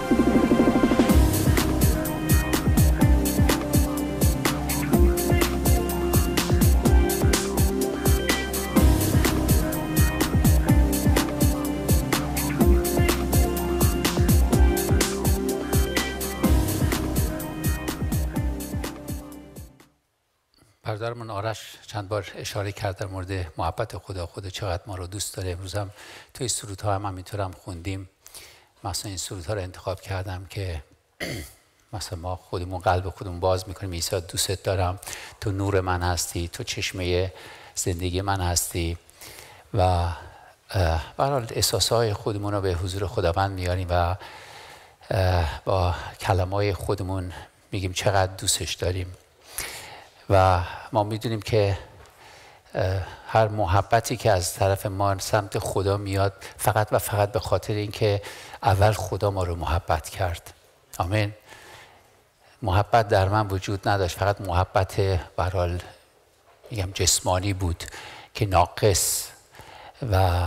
برادرمون آرش چند بار اشاره کرد در مورد محبت خدا چقدر ما رو دوست داره. امروز هم توی سرودها هم همینطور خوندیم. مثلا این سرودها رو انتخاب کردم که مثلا ما خودمون قلب خودمون باز میکنیم. عیسی دوست دارم، تو نور من هستی، تو چشمه زندگی من هستی و به هر حال احساسهای خودمون رو به حضور خداوند میاریم و با کلمات خودمون میگیم چقدر دوستش داریم. و ما میدونیم که هر محبتی که از طرف ما سمت خدا میاد فقط و فقط به خاطر اینکه اول خدا ما رو محبت کرد. آمین. محبت در من وجود نداشت، فقط محبت به هر حال میگم جسمانی بود که ناقص و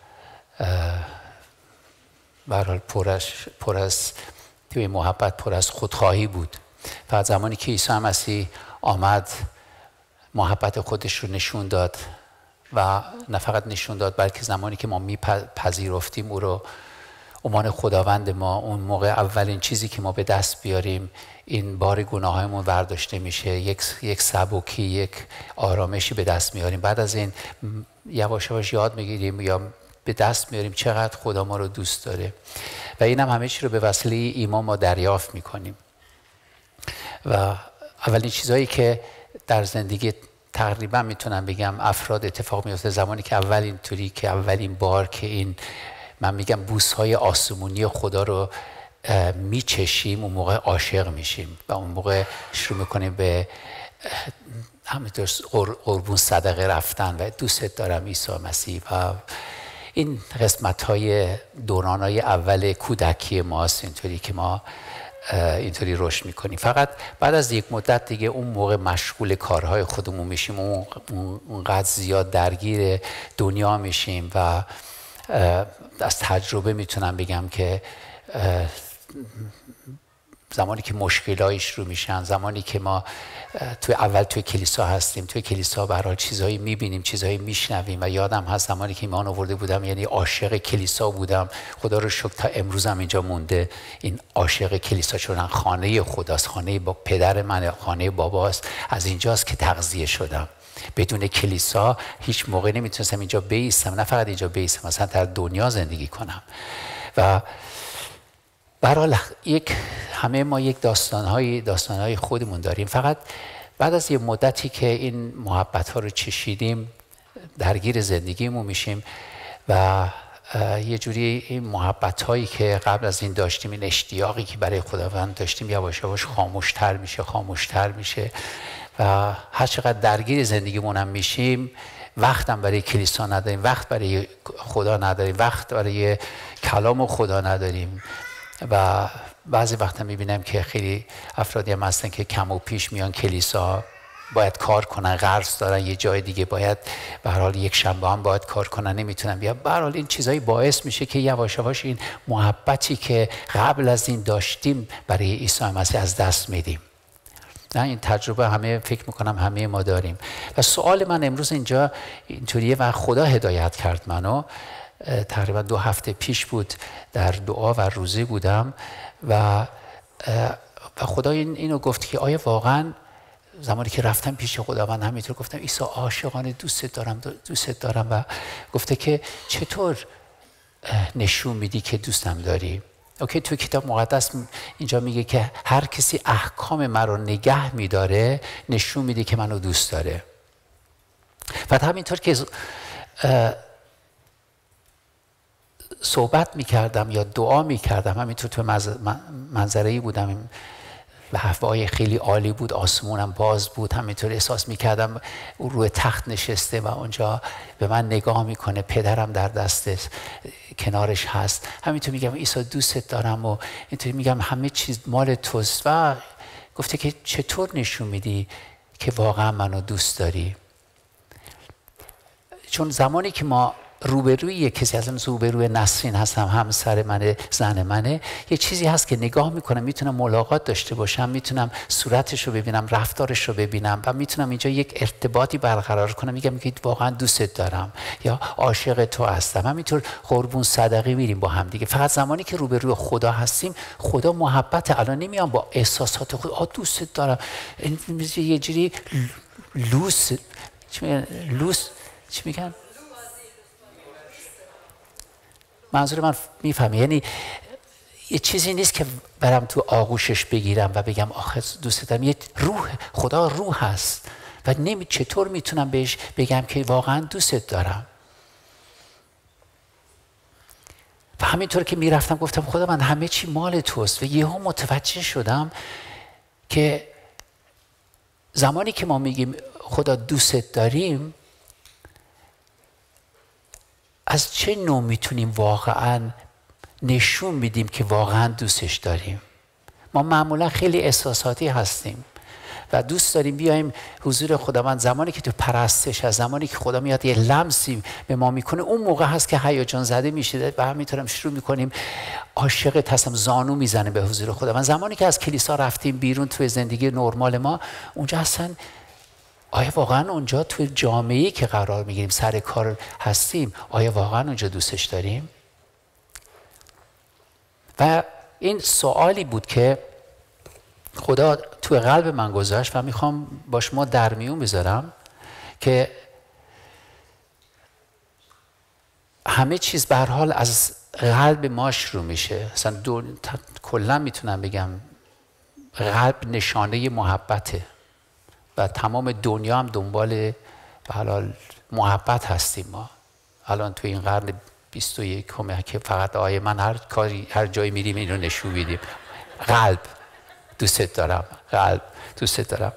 به هر حال پر از توی محبت پر از خودخواهی بود. فقط زمانی که عیسی مسیح آمد محبت خودش رو نشون داد و نه فقط نشون داد بلکه زمانی که ما میپذیرفتیم او رو عنوان خداوند ما، اون موقع اولین چیزی که ما به دست بیاریم این بار گناهایمون برداشته میشه، یک سبکی، یک آرامشی به دست میاریم. بعد از این یواش یواش یاد میگیریم یا به دست میاریم چقدر خدا ما رو دوست داره و اینم همه چی رو به وسیله ایمان ما دریافت میکنیم. و اولین چیزایی که در زندگی تقریبا میتونم بگم افراد اتفاق میفته زمانی که اولین بار که این من میگم بوس‌های آسمونی خدا رو میچشیم، اون موقع عاشق میشیم و اون موقع شروع میکنیم به همینطور قربون صدقه رفتن و دوست دارم عیسی مسیح. و این قسمت‌های دوران‌های اول کودکی ماست، اینطوری که ما اینطوری رشد میکنیم. فقط بعد از یک مدت دیگه اون موقع مشغول کارهای خودمون میشیم، اونقدر زیاد درگیر دنیا میشیم و از تجربه میتونم بگم که زمانی که مشکلایی شروع میشن، زمانی که ما توی کلیسا هستیم، توی کلیسا به هر حال چیزایی میبینیم، چیزایی میشنویم و یادم هست زمانی که ایمان آورده بودم یعنی عاشق کلیسا بودم. خدا رو شکر تا امروزم اینجا مونده این عاشق کلیسا شدن. خانه خداست، خانه با پدر من، خانه باباست. از اینجاست که تغذیه شدم. بدون کلیسا هیچ موقع نمیتونستم اینجا بایستم، نه فقط اینجا بایستم، مثلا در دنیا زندگی کنم. و برحال همه ما یک داستانهای خودمون داریم. فقط بعد از یه مدتی که این محبت ها رو چشیدیم درگیر زندگیمون میشیم و یه جوری این محبت هایی که قبل از این داشتیم، این اشتیاقی که برای خداوند داشتیم یواش یواش خاموشتر میشه و هر چقدر درگیر زندگیمون هم میشیم وقتم برای کلیسا نداریم، وقت برای خدا نداریم، وقت برای کلام خدا نداریم. و بعضی وقتا میبینم که خیلی افرادی هم هستن که کم و پیش میان کلیسا، باید کار کنن، قرض دارن یه جای دیگه، باید به هر حال یک شنبه هم باید کار کنن، نمیتونن بیان. به هر حال این چیزایی باعث میشه که یواش یواش این محبتی که قبل از این داشتیم برای عیسی مسیح از دست میدیم. نه این تجربه فکر میکنم همه ما داریم. و سوال من امروز اینجا اینطوریه و خدا هدایت کرد منو. تقریبا 2 هفته پیش بود در دعا و روزه بودم و خدا اینو گفت که آیا واقعا زمانی که رفتم پیش خداوند همینطور گفتم عیسی عاشقانه دوست دارم و گفته که چطور نشون میدی که دوستم داری؟ اوکی، تو کتاب مقدس اینجا میگه که هر کسی احکام من رو نگه میداره نشون میده که منو دوست داره. و همینطور که صحبت میکردم یا دعا میکردم، همینطور تو منظره‌ای بودم و هوای خیلی عالی بود، آسمونم باز بود، همینطور احساس میکردم او روی تخت نشسته و اونجا به من نگاه میکنه، پدرم در دست کنارش هست. همینطور میگم عیسی دوست دارم و اینطوری میگم همه چیز مال توست. و گفته که چطور نشون میدی که واقعا منو دوست داری؟ چون زمانی که ما روبروی یک کسی هستم، روبروی نسرین هستم، همسر منه، زن منه، یه چیزی هست که نگاه میکنم، میتونم ملاقات داشته باشم، میتونم صورتش رو ببینم، رفتارش رو ببینم و میتونم اینجا یک ارتباطی برقرار کنم. میگم که واقعا دوستت دارم یا عاشق تو هستم. همینطور قربون صدقه میریم با هم دیگه. فقط زمانی که روبروی خدا هستیم، خدا محبت. الان نمیام با احساسات خود دوستت دارم، یه جوری لوس چی میگن؟ منظور من میفهمی، یعنی یه چیزی نیست که برم تو آغوشش بگیرم و بگم آخه دوست دارم. یه روح، خدا روح هست و چطور میتونم بهش بگم که واقعا دوستت دارم؟ و همینطور که میرفتم گفتم خدا من همه چی مال توست. و یهو متوجه شدم که زمانی که ما میگیم خدا دوستت داریم، از چه نوع میتونیم واقعا نشون میدیم که واقعا دوستش داریم؟ ما معمولا خیلی احساساتی هستیم و دوست داریم بیایم حضور خداوند. زمانی که تو پرستش هست، زمانی که خدا میاد یه لمسی به ما میکنه، اون موقع هست که هیجان زده میشه و همینطورم شروع میکنیم عاشقت هستم، زانو میزنه به حضور خداوند. زمانی که از کلیسا رفتیم بیرون توی زندگی نرمال ما، اونجا هستن آیا واقعا اونجا توی جامعه‌ای که قرار میگیریم، سر کار هستیم، آیا واقعا اونجا دوستش داریم؟ و این سوالی بود که خدا توی قلب من گذاشت و میخوام با شما در میون بذارم که همه چیز به هر حال از قلب ما شروع میشه. مثلا کلا میتونم بگم قلب نشانه محبته و تمام دنیا هم دنبال به هر حال محبت هستیم. ما الان توی این قرن 21 که فقط آیه من هر جایی میریم این رو نشون میدیم، قلب دوستت دارم، قلب دوستت دارم.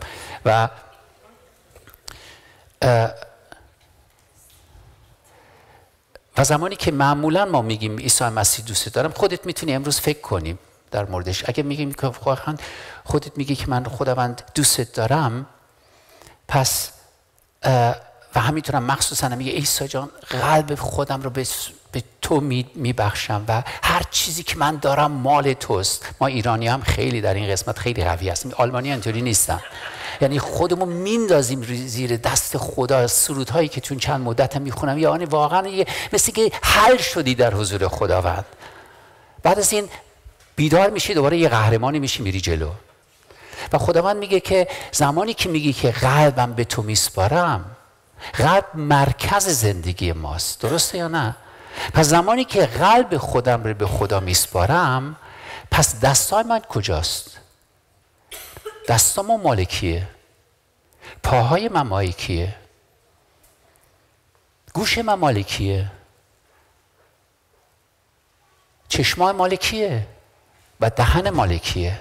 و زمانی که معمولا ما میگیم عیسی مسیح دوستت دارم، خودت میتونی امروز فکر کنیم در موردش. اگه میگیم که خودت میگی که من خداوند دوستت دارم، پس و همینطورم مخصوصا میگه عیسی جان قلب خودم رو به تو میبخشم و هر چیزی که من دارم مال توست. ما ایرانی هم خیلی در این قسمت خیلی قوی هستیم، آلمانی اینطوری نیستن. یعنی خودمون میندازیم زیر دست خدا. سرودهایی که چون چند مدت هم میخونم، یعنی واقعا مثل که حل شدی در حضور خداوند. بعد از این بیدار میشی، دوباره یه قهرمانی میشی، میری جلو. و خداوند میگه که زمانی که میگی که قلبم به تو میسپارم، قلب مرکز زندگی ماست، درسته یا نه؟ پس زمانی که قلب خودم رو به خدا میسپارم، پس دستای من کجاست؟ دستام مال کیه؟ پاهای من مال کیه؟ گوش من مال کیه؟ چشمای مال کیه؟ و دهن مال کیه؟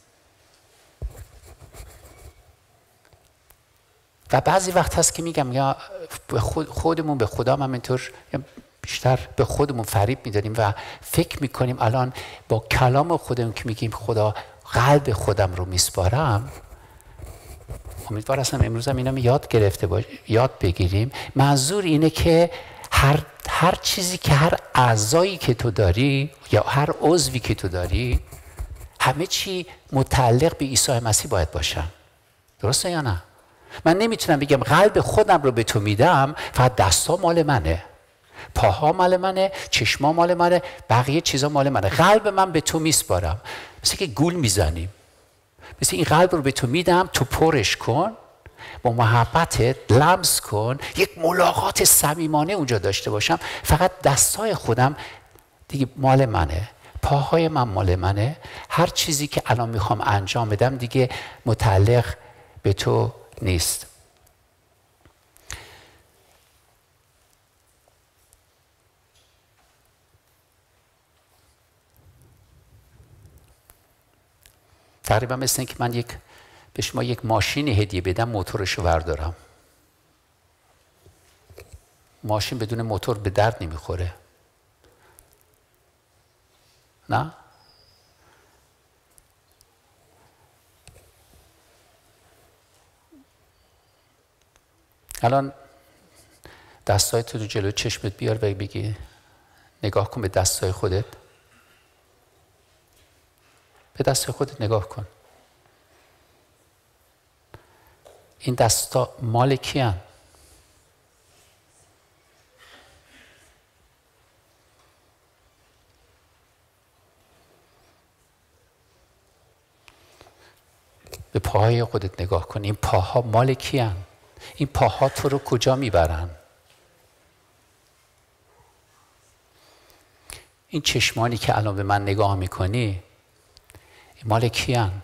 و بعضی وقت هست که میگم یا خودمون به خدا هم همینطور بیشتر به خودمون فریب میداریم و فکر میکنیم الان با کلام خودمون که میگیم خدا قلب خودم رو میسپارم. امیدوار هستم امروز هم اینا یاد بگیریم. منظور اینه که هر چیزی که هر اعضایی که تو داری یا هر عضوی که تو داری، همه چی متعلق به عیسی مسیح باید باشن. درسته یا نه؟ من نمیتونم بگم قلب خودم رو به تو میدم، فقط دستا مال منه، پاها مال منه، چشما مال منه، بقیه چیزا مال منه. قلب من به تو میسپارم. مثل که گول میزنیم، مثل این قلب رو به تو میدم، تو پرش کن، با محبتت لمس کن، یک ملاقات صمیمانه اونجا داشته باشم. فقط دستای خودم دیگه مال منه، پاهای من مال منه، هر چیزی که الان میخوام انجام بدم دیگه متعلق به تو نیست. تقریبا مثل اینکه من به شما یک ماشینی هدیه بدم، موتورش رو بردارم. ماشین بدون موتور به درد نمیخوره، نه؟ الان دستای تو جلو چشمت بیار و بگی نگاه کن به دستای خودت. به دستای خودت نگاه کن. این دستا مال کیان؟ به پاهای خودت نگاه کن. این پاها مال کیان؟ این پاها تو رو کجا میبرن؟ این چشمانی که الان به من نگاه میکنی این مال کیان؟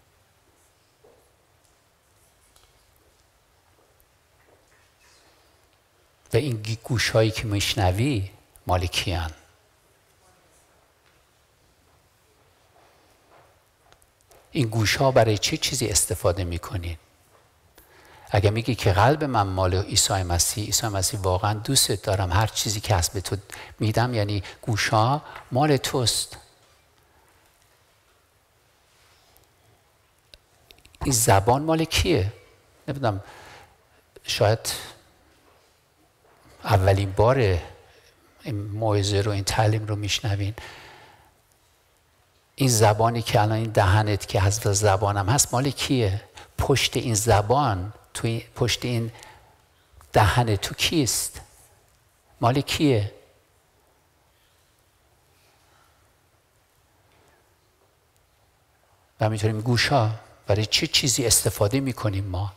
و این گوشهایی که میشنوی مال کیان؟ این گوشها برای چه چیزی استفاده میکنین؟ اگر میگی که قلب من مال عیسی مسیح، عیسی مسیح واقعا دوستت دارم، هر چیزی که هست به تو میدم، یعنی گوشها مال توست. این زبان مال کیه؟ نمیدونم، شاید اولین بار این موعظه رو، این تعلیم رو میشنوین. این زبانی که الان این دهنت که از زبانم هست مال کیه؟ پشت این زبان، پشت این دهن تو کیست؟ مال کیه؟ و همینطوری گوشا برای چه چیزی استفاده میکنیم ما؟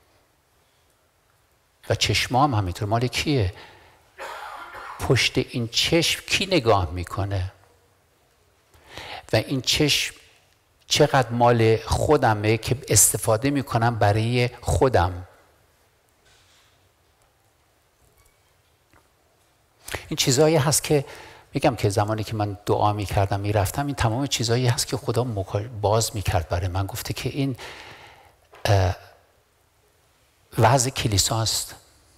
و چشما هم همینطور مال کیه؟ پشت این چشم کی نگاه میکنه؟ و این چشم چقدر مال خودمه که استفاده میکنم برای خودم؟ این چیزایی هست که میگم که زمانی که من دعا میکردم میرفتم، این تمام چیزایی هست که خدا باز میکرد برای من. گفته که این وضع کلیساست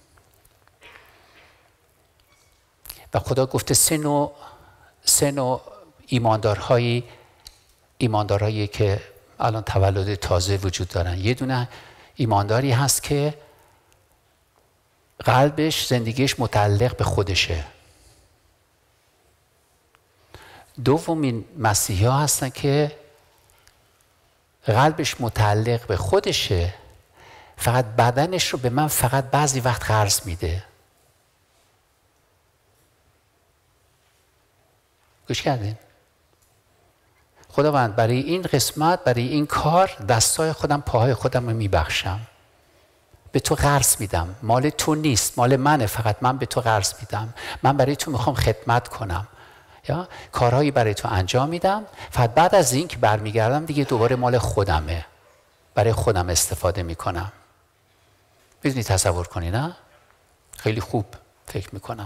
و خدا گفته سه نوع ایماندارهایی که الان تولد تازه وجود دارن. یه دونه ایمانداری هست که قلبش، زندگیش متعلق به خودشه. دومین مسیحی ها هستن که قلبش متعلق به خودشه، فقط بدنش رو به من فقط بعضی وقت قرض میده. گوش کردین؟ خداوند برای این قسمت، برای این کار دستای خودم، پاهای خودم رو میبخشم، به تو قرض میدم. مال تو نیست، مال منه، فقط من به تو قرض میدم. من برای تو میخوام خدمت کنم، یا کارهایی برای تو انجام میدم، فقط بعد از این که برمیگردم دیگه دوباره مال خودمه، برای خودم استفاده میکنم. میدونی تصور کنی نه؟ خیلی خوب فکر میکنم.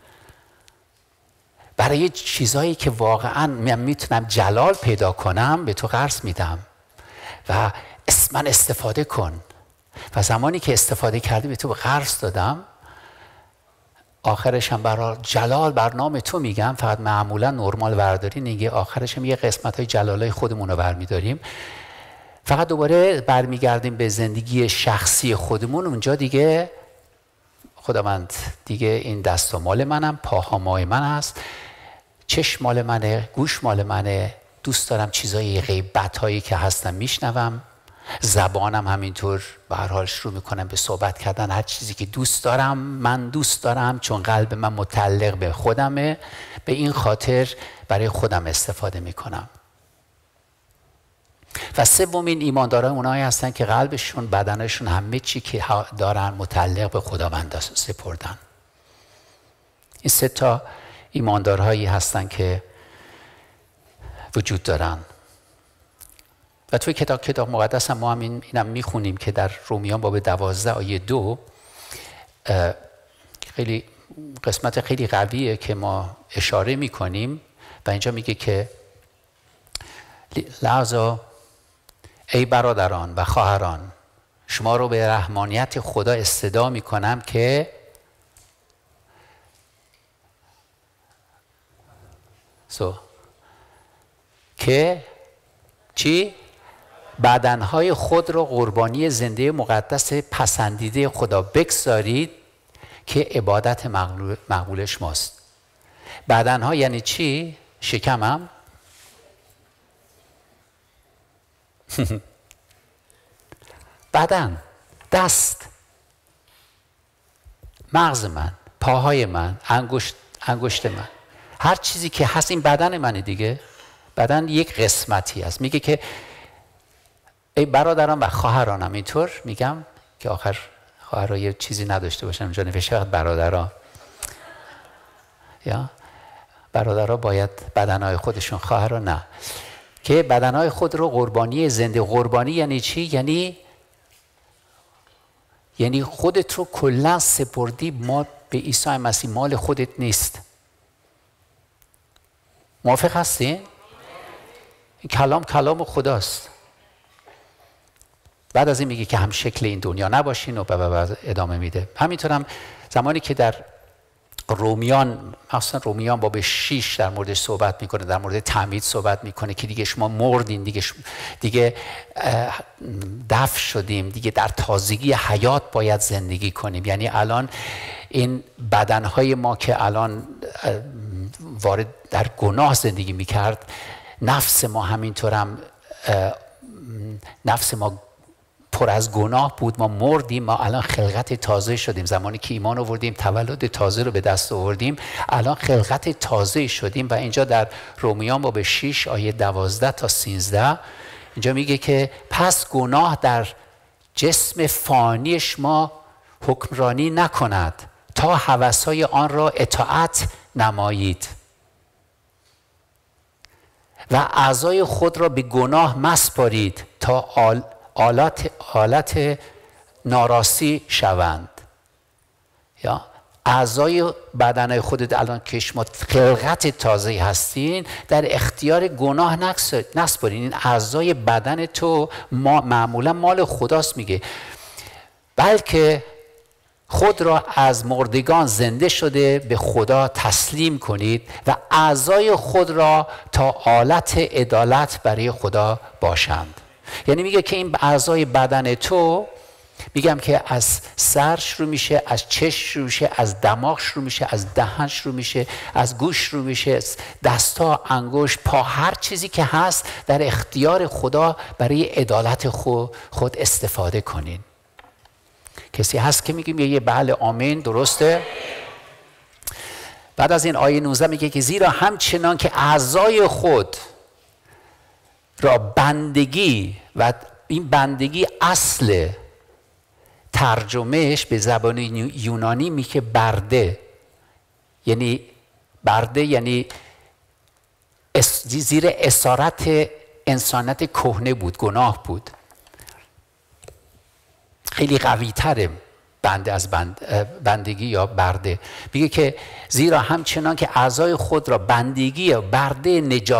برای چیزایی که واقعا من میتونم جلال پیدا کنم به تو قرض میدم و من استفاده کن. و زمانی که استفاده کردی به تو قرض دادم، آخرش هم برای جلال بر نام تو میگم. فقط معمولا نرمال ورداری نگه، آخرش هم یه قسمت های جلالای خودمون رو برمیداریم، فقط دوباره برمیگردیم به زندگی شخصی خودمون. اونجا دیگه خداوند دیگه این دستا مال منم، پاها مال من هست، چشم مال منه، گوش مال منه، دوست دارم چیزای غیبت هایی که هستم میشنوم، زبانم همینطور به هر حال شروع میکنم به صحبت کردن هر چیزی که دوست دارم. من دوست دارم چون قلب من متعلق به خودمه، به این خاطر برای خودم استفاده میکنم. و سومین ایمانداران اونایی هستن که قلبشون، بدنشون، همه چی که دارن متعلق به خداوند سپردن. این سه تا ایماندارهایی هستن که وجود دارن. و توی کتاب مقدس هم ما هم اینم میخونیم که در رومیان باب 12 آیه 2 خیلی قسمت خیلی قویه که ما اشاره میکنیم و اینجا میگه که لحظه ای برادران و خواهران، شما رو به رحمانیت خدا استدعا میکنم که چی؟ بدنهای خود رو قربانی زنده مقدس پسندیده خدا بگذارید که عبادت مقبولش ماست. بدنها یعنی چی؟ شکمم بدن، دست، مغز من، پاهای من، انگشت من، هر چیزی که هست این بدن منه دیگه. بدن یک قسمتی است. میگه که ای برادران و خواهرانم، اینطور میگم که آخر خواهرها یه چیزی نداشته باشن، اونجا نوشته فقط برادرها. یا برادرها باید بدنهای خودشون، خواهرها نه. که بدنهای خود رو قربانی زنده. قربانی یعنی چی؟ یعنی خودت رو کلا سپردی ما به عیسی مسیح، مال خودت نیست. موافق هستین؟ این کلام خداست. بعد از این میگه که هم شکل این دنیا نباشین و بعد ادامه میده. همینطورم زمانی که در رومیان، مثلا رومیان باب 6 در موردش صحبت میکنه، در مورد تعمید صحبت میکنه که دیگه شما مردین، دیگه دفن شدیم، دیگه در تازگی حیات باید زندگی کنیم. یعنی الان این بدنهای ما که الان وارد در گناه زندگی میکرد، نفس ما همینطورم، نفس ما پر از گناه بود، ما مردیم، ما الان خلقت تازه شدیم. زمانی که ایمان آوردیم، تولد تازه رو به دست آوردیم، الان خلقت تازه شدیم. و اینجا در رومیان باب 6 آیه 12 تا 13 اینجا میگه که پس گناه در جسم فانیش ما حکمرانی نکند تا هوس‌های آن را اطاعت نمایید و اعضای خود را به گناه مسپارید تا آلت ناراستی شوند. یا اعضای بدنهای خودت الان که شما خلقت تازه هستین، در اختیار گناه نسپارین. این اعضای بدن تو معمولا مال خداست. میگه بلکه خود را از مردگان زنده شده به خدا تسلیم کنید و اعضای خود را تا آلت عدالت برای خدا باشند. یعنی میگه که این اعضای بدن تو، میگم که از سر شروع میشه، از چشم شروع میشه، از دماغ شروع میشه، از دهن شروع میشه، از گوش شروع میشه، دستا، انگشت، پا، هر چیزی که هست در اختیار خدا برای عدالت خود استفاده کنین. کسی هست که میگیم یه بله آمین درسته؟ بعد از این آیه 19 میگه که زیرا همچنان که اعضای خود را بندگی، و این بندگی اصل ترجمهش به زبان یونانی میگه برده، یعنی زیر اسارت انسانیت کهنه بود، گناه بود. خیلی قوی تره بنده از بندگی یا برده. میگه که زیرا همچنان که اعضای خود را بندگی یا برده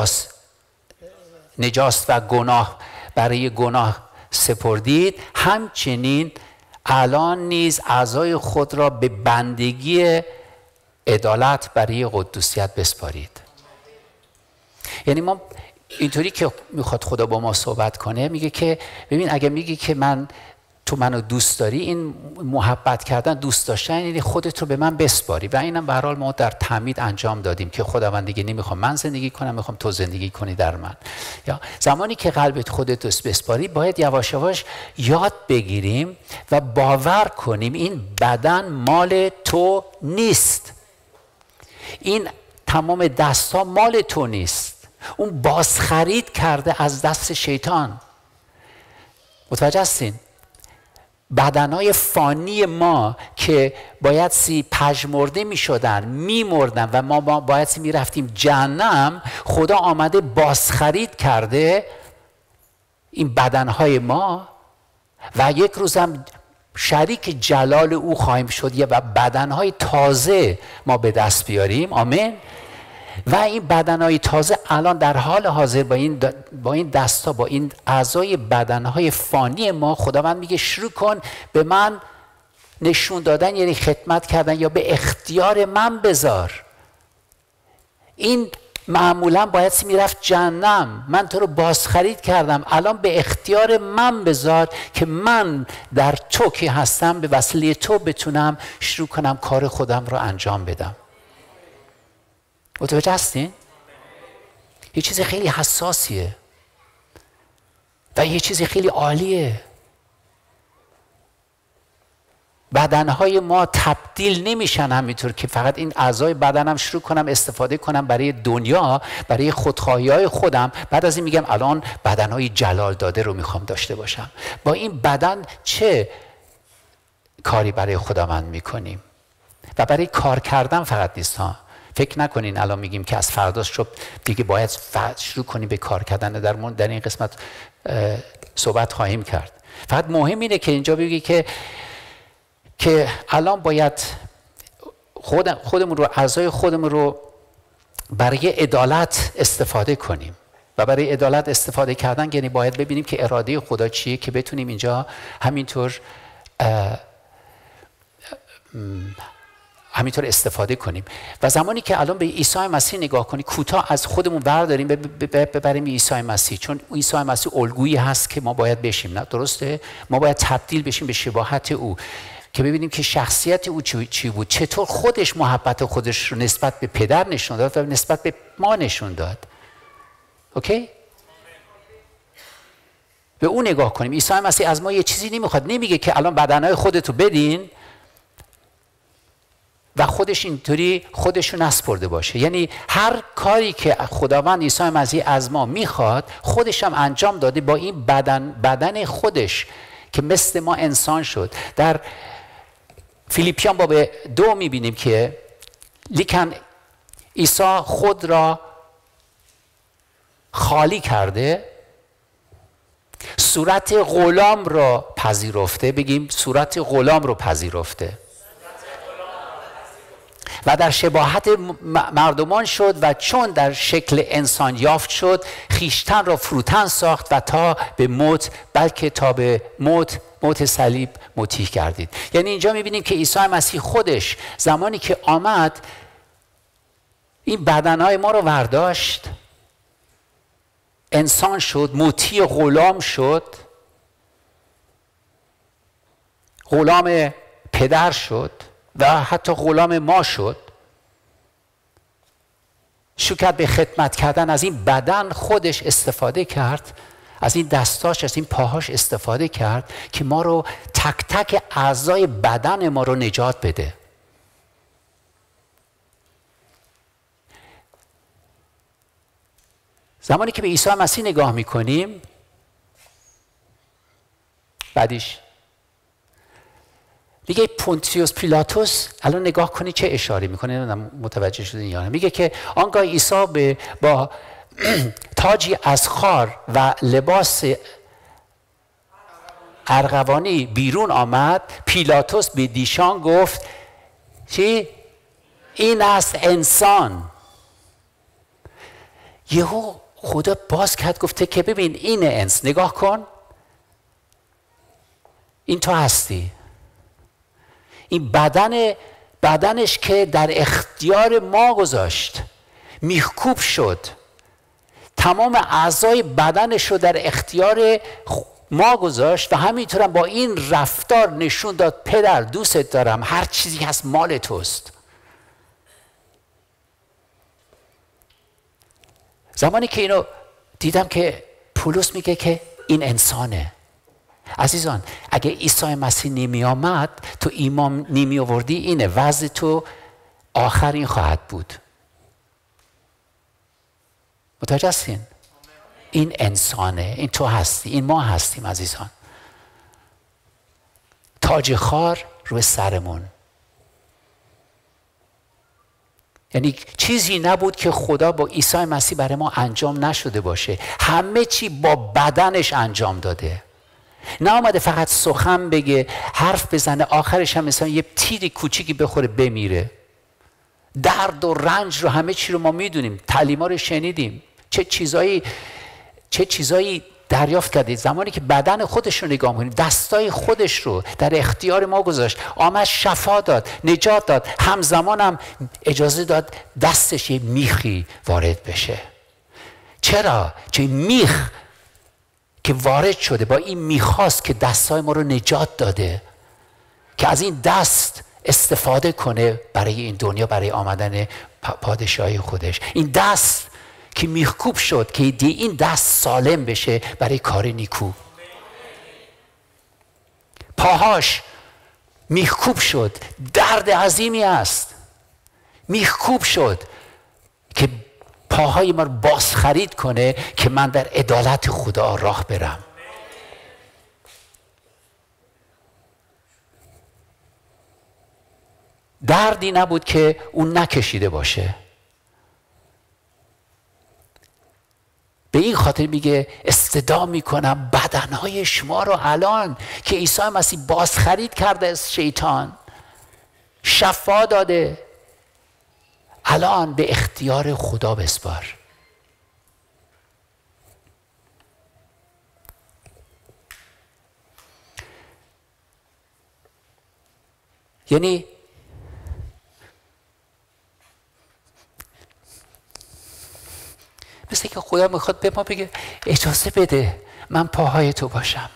نجاست و گناه برای گناه سپردید، همچنین الان نیز اعضای خود را به بندگی عدالت برای قدوسیت بسپارید. یعنی ما اینطوری که میخواد خدا با ما صحبت کنه، میگه که ببین اگه میگی که تو منو دوست داری، این محبت کردن، دوست داشتن، یعنی خودت رو به من بسپاری. و اینم به هر حال ما در تعمید انجام دادیم که خداوند دیگه نمیخوام من زندگی کنم، میخوام تو زندگی کنی در من. یا زمانی که قلبت خودت رو بسپاری، باید یواش یواش یاد بگیریم و باور کنیم این بدن مال تو نیست، این تمام دستا مال تو نیست، اون بازخرید کرده از دست شیطان. متوجه هستین؟ بدنهای فانی ما که باید پژمرده می شدن، می مردن و ما باید می رفتیم جهنم، خدا آمده بازخرید کرده این بدنهای ما و یک روزم شریک جلال او خواهیم شد و بدنهای تازه ما به دست بیاریم. آمین. و این بدنهای تازه الان در حال حاضر با این دستا، با این اعضای بدنهای فانی ما، خداوند میگه شروع کن به من نشون دادن، یعنی خدمت کردن، یا به اختیار من بذار. این معمولا باید میرفت جهنم. من تو رو بازخرید کردم، الان به اختیار من بذار که من در تو که هستم به وسیله تو بتونم شروع کنم کار خودم رو انجام بدم. متوجه هستین؟ یه چیز خیلی حساسیه و یه چیز خیلی عالیه. بدنهای ما تبدیل نمیشن همینطور که فقط این اعضای بدنم شروع کنم استفاده کنم برای دنیا، برای خودخواهی‌های خودم، بعد از این میگم الان بدنهای جلال داده رو میخوام داشته باشم. با این بدن چه کاری برای خداوند میکنیم؟ و برای کار کردن فقط نیست ها. فکر نکنین الان میگیم که از فرداش صبح دیگه باید شروع کنیم به کار کردن. در این قسمت صحبت خواهیم کرد. فقط مهم اینه که اینجا بگی که الان باید خودمون رو، اعضای خودمون رو برای عدالت استفاده کنیم. و برای عدالت استفاده کردن یعنی باید ببینیم که اراده خدا چیه که بتونیم اینجا همینطور استفاده کنیم. و زمانی که الان به عیسی مسیح نگاه کنیم، کوتاه از خودمون برداریم ببریم عیسی مسیح، چون عیسی مسیح الگویی هست که ما باید بشیم. نه درسته؟ ما باید تبدیل بشیم به شباهت او، که ببینیم که شخصیت او چی بود، چطور خودش محبت خودش رو نسبت به پدر نشون داد و نسبت به ما نشون داد. اوکی؟ به او نگاه کنیم. عیسی مسیح از ما یه چیزی نمیخواد. نمیگه که الان بدنهای خودتو بدین و خودش اینطوری خودشو نسپرده باشه. یعنی هر کاری که خداوند عیسی مسیح از ما میخواد خودش هم انجام داده با این بدن خودش که مثل ما انسان شد. در فیلیپیان باب 2 میبینیم که لیکن عیسی خود را خالی کرده، صورت غلام را پذیرفته. بگیم صورت غلام رو پذیرفته و در شباهت مردمان شد و چون در شکل انسان یافت شد خیشتن را فروتن ساخت و تا به موت، بلکه تا به موت صلیب مطیع گردید. یعنی اینجا میبینیم که عیسی مسیح خودش زمانی که آمد این بدنهای ما رو برداشت، انسان شد، مطیع غلام شد، غلام پدر شد و حتی غلام ما شد. شروع کرد به خدمت کردن. از این بدن خودش استفاده کرد، از این دستاش، از این پاهاش استفاده کرد که ما رو تک تک اعضای بدن ما رو نجات بده. زمانی که به عیسی مسیح نگاه میکنیم، بعدش میگه پونتیوس پیلاتوس، الان نگاه کنی چه اشاره میکنه، متوجه شدین یا نه؟ میگه که آنگاه عیسی با تاجی از خار و لباس ارغوانی بیرون آمد، پیلاتوس به دیشان گفت چی؟ این است انسان. یهو خدا باز کرد گفته که ببین این انس، نگاه کن، این تو هستی. این بدنش که در اختیار ما گذاشت، میخکوب شد، تمام اعضای بدنش رو در اختیار ما گذاشت و همینطورم با این رفتار نشون داد پدر دوستت دارم، هر چیزی هست مال توست. زمانی که اینو دیدم که پولس میگه که این انسانه. عزیزان اگه عیسی مسیح نمی آمد، تو ایمان نمی آوردی، اینه وضع تو آخرین خواهد بود. متوجه هستین؟ این انسانه، این تو هستی، این ما هستیم عزیزان. تاج خار روی سرمون. یعنی چیزی نبود که خدا با عیسی مسیح برای ما انجام نشده باشه. همه چی با بدنش انجام داده. نه آمده فقط سخن بگه، حرف بزنه، آخرش هم مثلا یه تیر کوچیکی بخوره بمیره. درد و رنج رو همه چی رو ما میدونیم، تعلیما رو شنیدیم. چه چیزایی دریافت کردید زمانی که بدن خودش رو نگاه کنید، دستای خودش رو در اختیار ما گذاشت، آمد شفا داد، نجات داد، همزمان هم اجازه داد دستش یه میخی وارد بشه. چرا؟ چون میخ که وارد شده با این میخواست که دستای ما رو نجات داده که از این دست استفاده کنه برای این دنیا، برای آمدن پادشاهی خودش. این دست که میخکوب شد که این دست سالم بشه برای کار نیکو. پاهاش میخکوب شد، درد عظیمی است. میخکوب شد که پاهای ما رو بازخرید کنه که من در عدالت خدا راه برم. دردی نبود که اون نکشیده باشه. به این خاطر میگه استدعا میکنم بدنهای شما رو الان که عیسی مسیح بازخرید کرده از شیطان، شفا داده، الان به اختیار خدا بسپار. یعنی مثل که خدا میخواد به ما بگه اجازه بده من پاهای تو باشم،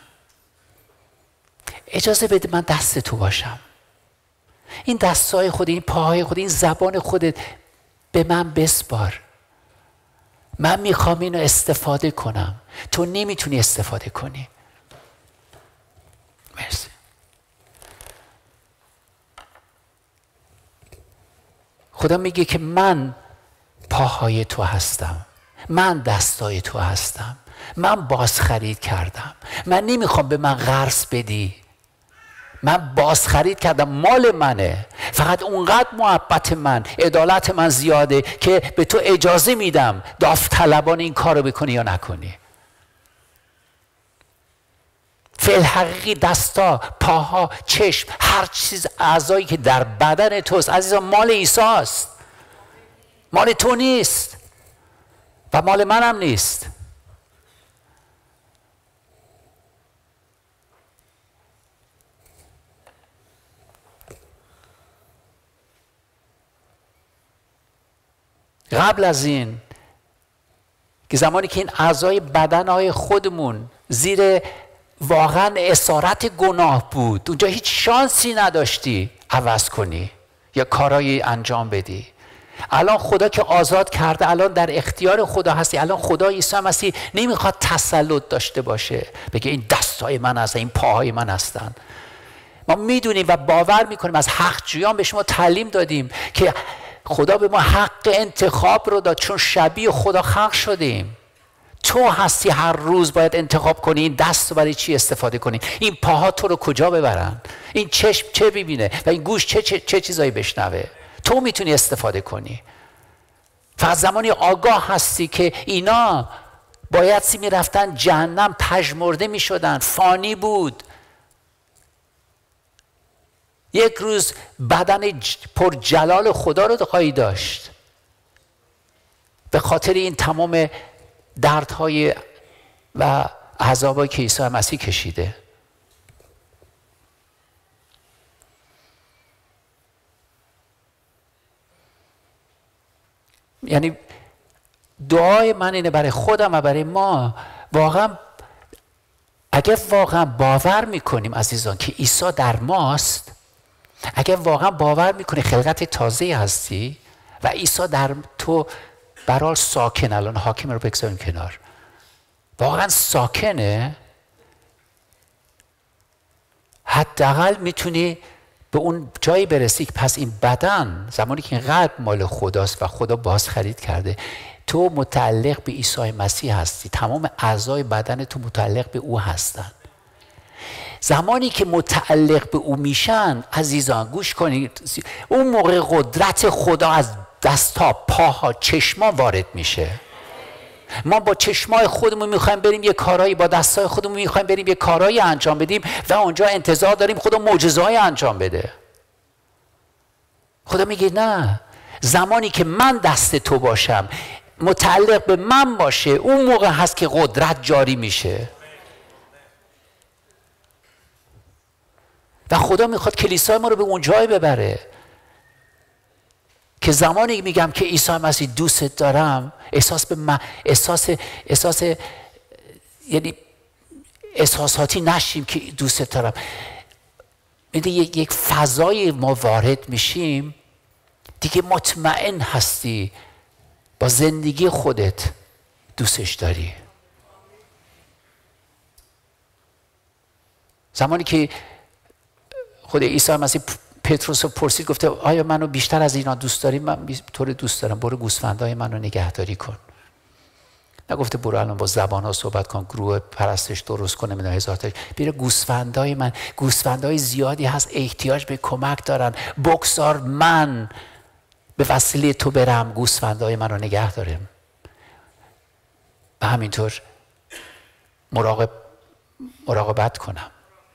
اجازه بده من دست تو باشم، این دستای خود، این پاهای خود، این زبان خودت به من بسپار. من میخوام اینو استفاده کنم، تو نمیتونی استفاده کنی. مرسی. خدا میگه که من پاهای تو هستم، من دستای تو هستم، من بازخرید کردم، من نمیخوام به من قرض بدی، من بازخرید کردم، مال منه، فقط اونقدر محبت من، عدالت من زیاده که به تو اجازه میدم داوطلبانه این کارو بکنی یا نکنی. فعل حقیقی دستا، پاها، چشم، هر چیز اعضایی که در بدن توست عزیزان مال عیسی است، مال تو نیست و مال منم نیست. قبل از این که زمانی که این اعضای بدنهای خودمون زیر واقعا اسارت گناه بود، اونجا هیچ شانسی نداشتی عوض کنی یا کارایی انجام بدی. الان خدا که آزاد کرده، الان در اختیار خدا هستی. الان خدا عیسی مسیح نمیخواد تسلط داشته باشه، بگه این دستای من هستن، این پاهای من هستن. ما میدونیم و باور میکنیم، از حق جویان به شما تعلیم دادیم که خدا به ما حق انتخاب رو داد، چون شبیه خدا خلق شدیم. تو هستی هر روز باید انتخاب کنی این دست رو برای چی استفاده کنی، این پاها تو رو کجا ببرن، این چشم چه ببینه و این گوش چه چیزایی بشنوه. تو میتونی استفاده کنی. فقط زمانی آگاه هستی که اینا باید میرفتن جهنم، پژمرده میشدن، فانی بود. یک روز بدن پر جلال خدا رو خواهی داشت به خاطر این تمام دردهای و عذابایی که عیسی مسیح کشیده. یعنی دعای من اینه برای خودم و برای ما، واقعا اگر واقعا باور میکنیم عزیزان که عیسی در ماست، اگر واقعا باور میکنی خلقت تازه هستی و عیسی در تو برال ساکن، الان حاکم رو بگذاریم کنار، واقعا ساکنه، حداقل میتونی به اون جایی برسی که پس این بدن زمانی که این قلب مال خداست و خدا باز خرید کرده، تو متعلق به عیسی مسیح هستی، تمام اعضای بدن تو متعلق به او هستن. زمانی که متعلق به او میشن عزیزان گوش کنید، اون موقع قدرت خدا از دستا، پاها، چشما وارد میشه. ما با چشمای خودمون میخوایم بریم یه کارایی، با دستای خودمون میخوایم بریم یه کارایی انجام بدیم و اونجا انتظار داریم خدا معجزه‌ای انجام بده. خدا میگه نه، زمانی که من دست تو باشم، متعلق به من باشه، اون موقع هست که قدرت جاری میشه. و خدا میخواد کلیسای ما رو به اون جای ببره که زمانی میگم که عیسی مسیح دوست دارم، احساس به من، احساس یعنی احساساتی نشیم که دوست دارم. میده یک فضای ما وارد میشیم دیگه مطمئن هستی با زندگی خودت دوستش داری. زمانی که خود عیسی مسیح پتروس رو پرسید، گفته آیا منو بیشتر از اینا دوست داری؟ من تو رو دوست دارم، برو گوسفندای منو نگهداری کن. نگفته برو الان با زبان‌ها صحبت کن، گروه پرستش درست کن، نمیدونم هزار تا. بیره گوسفندای من، گوسفندای زیادی هست احتیاج به کمک دارن، بگذار من به وسیله تو برم گوسفندای من رو نگه دارم. و همینطور مراقبت کنم.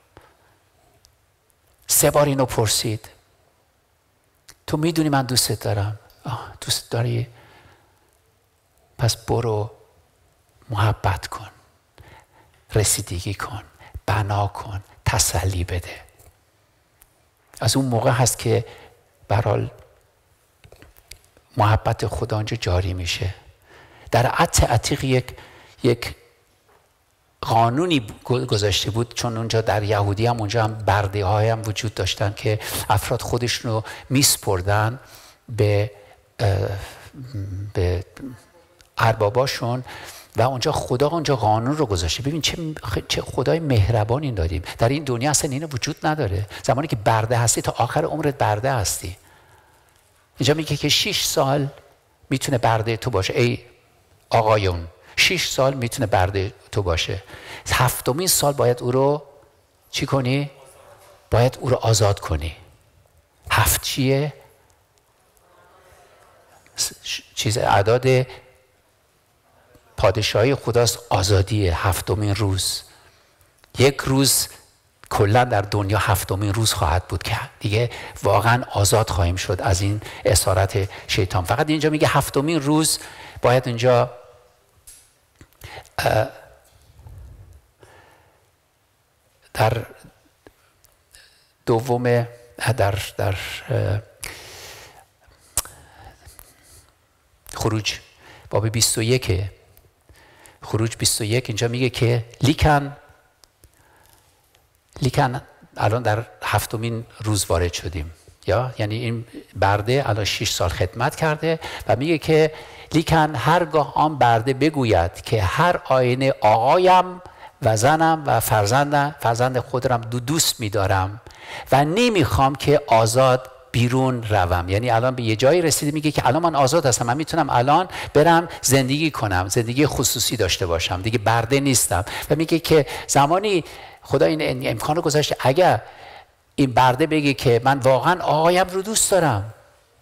3 بار اینو پرسید. تو میدونی من دوستت دارم. دوست داری؟ پس برو محبت کن، رسیدگی کن، بنا کن، تسلی بده. از اون موقع هست که برحال محبت خدا اونجا جاری میشه. در عهد عتیق یک قانونی گذاشته بود، چون اونجا در یهودی هم اونجا هم برده های هم وجود داشتن که افراد خودشون رو میسپردن به ارباباشون و اونجا خدا اونجا قانون رو گذاشته. ببین چه خدای مهربانی داریم. در این دنیا اصلا اینو وجود نداره. زمانی که برده هستی تا آخر عمرت برده هستی. اینجا میگه که 6 سال میتونه برده تو باشه. ای آقایون 6 سال میتونه برده تو باشه. 7مین سال باید او رو چی کنی؟ باید او رو آزاد کنی. 7 چیه؟ چیز اعداد پادشاهی خداست، آزادیه. 7مین روز، یک روز کلا در دنیا 7مین روز خواهد بود که دیگه واقعا آزاد خواهیم شد از این اسارت شیطان. فقط اینجا میگه 7مین روز باید اینجا در دوم در خروج باب 21 خروج 21 اینجا میگه که لیکن الان در 7مین روز وارد شدیم، یعنی این برده الان 6 سال خدمت کرده و میگه که لیکن هرگاه آن برده بگوید که هر آینه آقایم و زنم و فرزند خودم دوست می‌دارم و نمیخوام که آزاد بیرون روم، یعنی الان به یه جایی رسیده میگه که الان من آزاد هستم، من میتونم الان برم زندگی کنم، زندگی خصوصی داشته باشم، دیگه برده نیستم. و میگه که زمانی خدا این امکان رو گذاشته اگر این برده بگه که من واقعا آقایم رو دوست دارم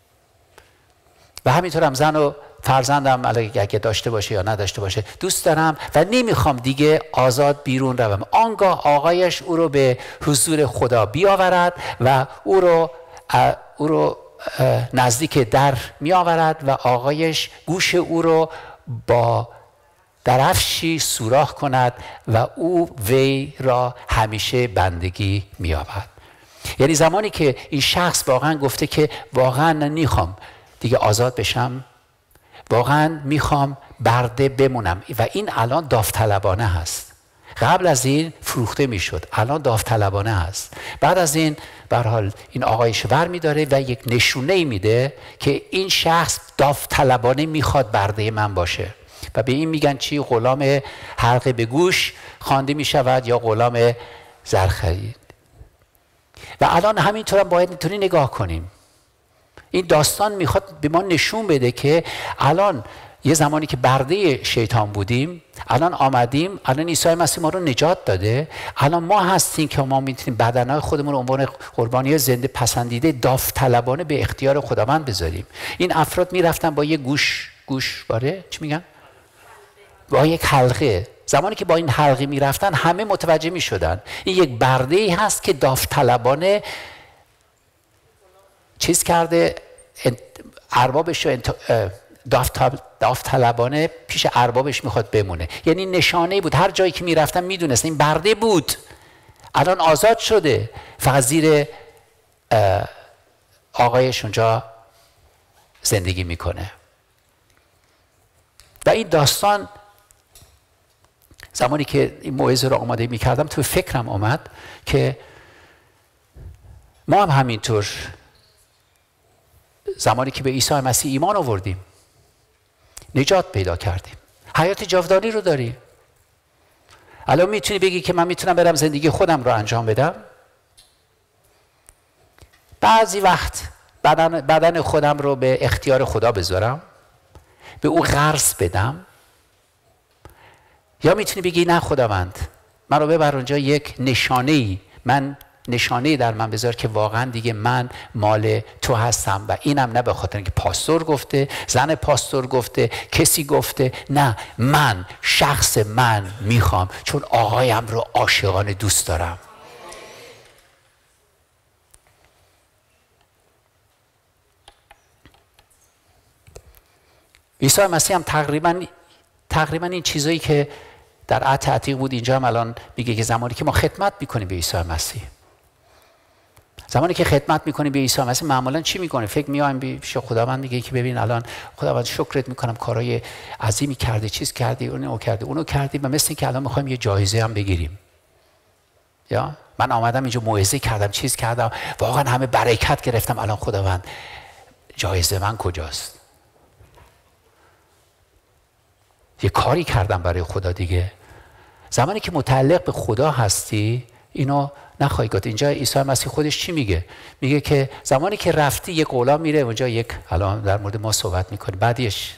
و همینطورم زن و فرزندم اگه داشته باشه یا نداشته باشه دوست دارم و نمیخوام دیگه آزاد بیرون روم، آنگاه آقایش او رو به حضور خدا بیاورد و او رو نزدیک در می آورد و آقایش گوش او رو با درفشی سوراخ کند و او وی را همیشه بندگی می یابد. یعنی زمانی که این شخص واقعا گفته که واقعا نمیخوام دیگه آزاد بشم، واقعا میخوام برده بمونم و این الان داوطلبانه هست. قبل از این فروخته میشد، الان داوطلبانه هست. بعد از این به هر حال این آقایش ور میداره و یک نشونه میده که این شخص داوطلبانه میخواد برده من باشه و به این میگن چی؟ غلام حلقه به گوش خوانده میشود یا غلام زرخرید. و الان همینطور هم باید اینطوری نگاه کنیم. این داستان میخواد به ما نشون بده که الان یه زمانی که برده شیطان بودیم، الان آمدیم، الان عیسی مسیح ما رو نجات داده، الان ما هستیم که ما میتونیم بدنهای خودمون رو عنوان قربانی زنده پسندیده داوطلبانه به اختیار خداوند بذاریم. این افراد میرفتن با یه گوش باره چی میگن؟ با یک حلقه. زمانی که با این حلقه میرفتن همه متوجه میشدن این یک برده ای هست که داوطلبانه چیز کرده، اربابش رو داوطلبانه پیش اربابش میخواد بمونه. یعنی نشانه بود، هر جایی که میرفتم میدونست این برده بود، الان آزاد شده، فقط زیر آقایش اونجا زندگی میکنه. و این داستان زمانی که این موعظه رو آماده میکردم تو فکرم آمد که ما هم همینطور زمانی که به عیسی مسیح ایمان آوردیم، نجات پیدا کردیم، حیات جاودانی رو داریم. الان میتونی بگی که من میتونم برم زندگی خودم رو انجام بدم؟ بعضی وقت بدن خودم رو به اختیار خدا بذارم، به او قرض بدم، یا میتونی بگی نه خداوند من رو ببر اونجا، یک نشانه‌ای در من بذار که واقعا دیگه من مال تو هستم. و اینم نه به خاطر اینکه پاستور گفته، زن پاستور گفته، کسی گفته، نه، من شخص من میخوام، چون آقایم رو عاشقانه دوست دارم. عیسی مسیح هم تقریبا این چیزایی که در عهد عتیق بود اینجا هم الان میگه که زمانی که ما خدمت میکنیم به عیسی مسیح، زمانی که خدمت میکنیم به عیسی مسیح معمولا چی میکنه؟ فکر میایم پیش خداوند میگه که ببین الان خداوند شکرت میکنم، کارهای عظیمی کردی، چیز کردی، اونو کردی و مثل اینکه الان میخوایم یه جایزه هم بگیریم. یا من آمدم اینجا موعظه کردم، چیز کردم، واقعا همه برکت گرفتم، الان خداوند جایزه من کجاست؟ یه کاری کردم برای خدا دیگه. زمانی که متعلق به خدا هستی اینو نخواهی گفت. اینجا عیسی مسیح خودش چی میگه؟ میگه که زمانی که رفتی یک غلام میره اونجا، یک الان در مورد ما صحبت میکنه، بعدش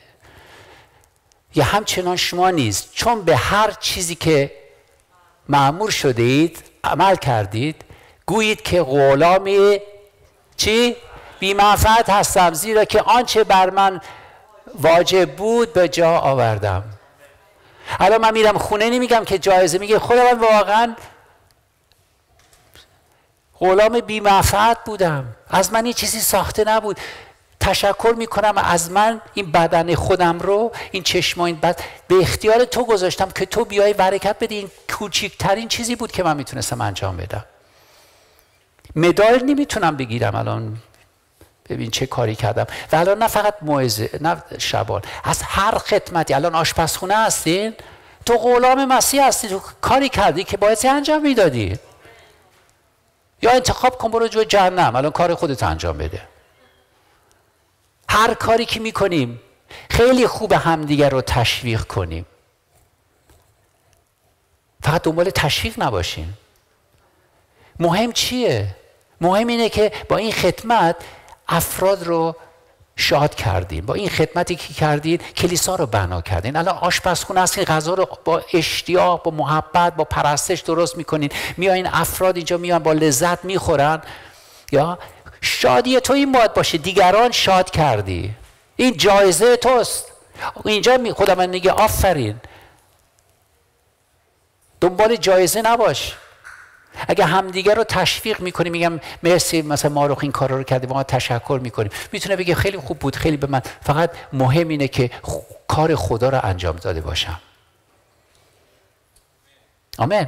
یا همچنان شما نیز چون به هر چیزی که مأمور شده اید عمل کردید، گویید که غلامی چی؟ بی منفعت هستم، زیرا که آنچه بر من واجب بود به جا آوردم. الان من میرم خونه نمیگم که جایزه، میگه خدا من واقعا غلام بی منفعت بودم، از من این چیزی ساخته نبود، تشکر میکنم از من این بدن خودم رو، این چشم این به اختیار تو گذاشتم که تو بیای برکت بدی. این کوچکترین چیزی بود که من میتونستم انجام بدم. مدال نمیتونم بگیرم الان، ببین چه کاری کردم. و الان نه فقط موعظه، نه شبان، از هر خدمتی. الان آشپزخونه هستین، تو غلام مسیح هستی، تو کاری کردی که باید انجام میدادی. یا انتخاب کن برو جو جهنم، الان کار خودت انجام بده. هر کاری که میکنیم خیلی خوب همدیگر رو تشویق کنیم، فقط دنبال تشویق نباشیم. مهم چیه؟ مهم اینه که با این خدمت افراد رو شاد کردین، با این خدمتی که کردین کلیسا رو بنا کردین. الان آشپزخونه هستین، غذا رو با اشتیاق، با محبت، با پرستش درست میکنین، میایین افراد اینجا میان با لذت میخورن. یا شادی تو این باید باشه، دیگران شاد کردی، این جایزه توست. اینجا خدا من میگه آفرین، دنبال جایزه نباش. اگه همدیگر رو تشویق میکنیم، میگم مرسی مثلا ماروخ این کارا رو کردی، ما تشکر میکنیم، میتونه بگه خیلی خوب بود، خیلی به من، فقط مهم اینه که کار خدا رو انجام داده باشم. آمین.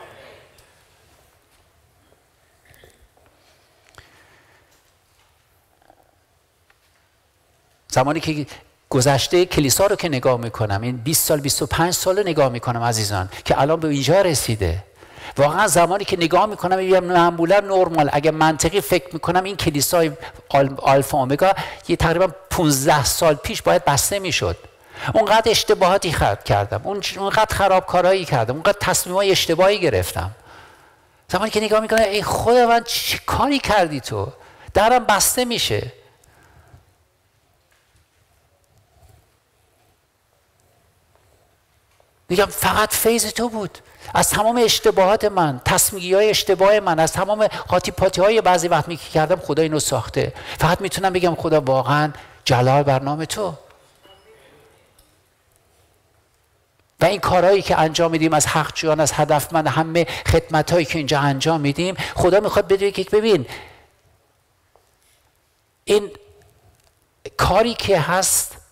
زمانی که گذشته کلیسا رو که نگاه میکنم، این 20 سال 25 سال رو نگاه میکنم عزیزان که الان به اینجا رسیده، واقعا زمانی که نگاه میکنم میگم معمولا نرمال، اگه منطقی فکر میکنم این کلیسای آلفا اومگا یه تقریبا 15 سال پیش باید بسته میشد. اونقدر اشتباهاتی کردم، اونقدر خرابکارایی کردم، اونقدر تصمیمای اشتباهی گرفتم. زمانی که نگاه میکنم ای خدا من چه کاری کردی تو، درم بسته میشه. میگم فقط فیض تو بود. از تمام اشتباهات من، تصمیم‌های اشتباه من، از تمام قاطی پاتی های بعضی وقت می کردم، خدا اینو ساخته. فقط میتونم بگم خدا واقعا جلال بر نام تو. و این کارهایی که انجام میدیم از حق جویان، از هدفمند، همه خدمتایی که اینجا انجام میدیم، خدا میخواد بدونه که ببین این کاری که هست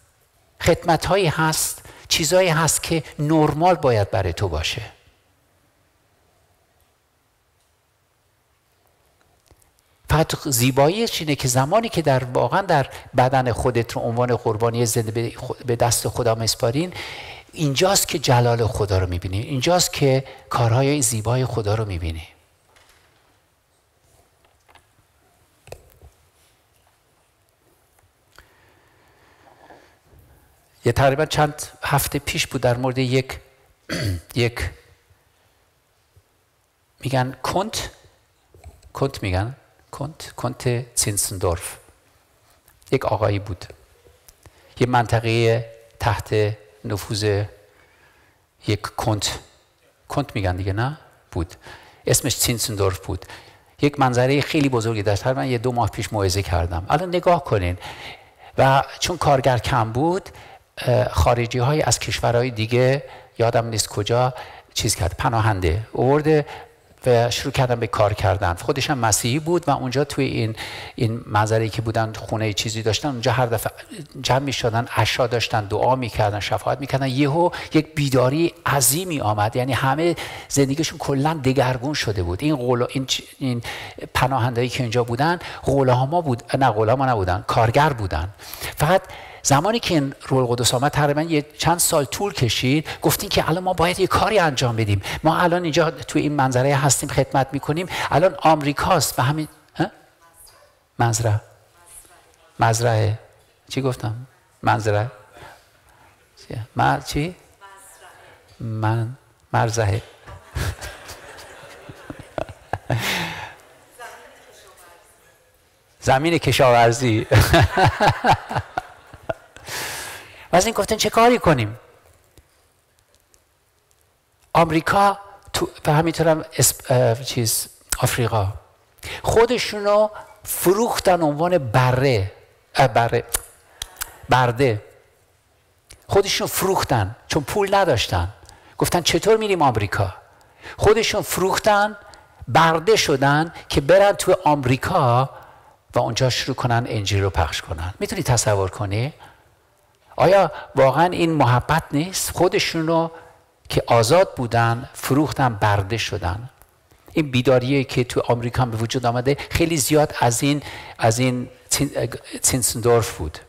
خدمت‌هایی هست، چیزایی هست که نرمال باید برای تو باشه. فقط زیباییش اینه که زمانی که واقعا در بدن خودت رو عنوان قربانی زنده به دست خدا میسپارین، اینجاست که جلال خدا رو میبینی، اینجاست که کارهای زیبای خدا رو میبینی. یه تقریبا چند هفته پیش بود در مورد یک میگن کنت میگن کنت زینسندورف، یک آقایی بود، یه منطقه تحت نفوذ یک کنت میگن دیگه، نه بود، اسمش زینسندورف بود. یک منظره خیلی بزرگی داشت. من یه 2 ماه پیش موعظه کردم. الان نگاه کنین. و چون کارگر کم بود، خارجی های از کشورهای دیگه، یادم نیست کجا، چیز کرد، پناهنده آورده و شروع کردن به کار کردن. خودش هم مسیحی بود و اونجا توی این منظره‌ای که بودن، خونه چیزی داشتن، اونجا هر دفعه جمع می‌شدن، عشا داشتن، دعا می‌کردن، شفاعت می‌کردن. یهو یک بیداری عظیمی آمد، یعنی همه زندگیشون کلاً دگرگون شده بود. این پناهنده‌ای که اینجا بودن غلاما نبودن، کارگر بودن. فقط زمانی که این روح القدس آمد، تقریبا چند سال طول کشید، گفتین که الان ما باید یه کاری انجام بدیم. ما الان اینجا توی این منظره هستیم، خدمت میکنیم. الان آمریکاست و همین مزرعه چی گفتم؟ منظره چی؟ مرزه زمین کشاورزی. و از این گفتن چه کاری کنیم؟ آمریکا و همینطورم آفریقا خودشونو فروختن عنوان برده. خودشون فروختن چون پول نداشتن. گفتن چطور میریم آمریکا؟ خودشون فروختن، برده شدن که برن تو آمریکا و اونجا شروع کنن انجیل رو پخش کنن. میتونی تصور کنی؟ آیا واقعا این محبت نیست؟ خودشونو که آزاد بودن فروختن، برده شدن. این بیداریه که تو آمریکا به وجود آمده خیلی زیاد از این زینسندورف بود،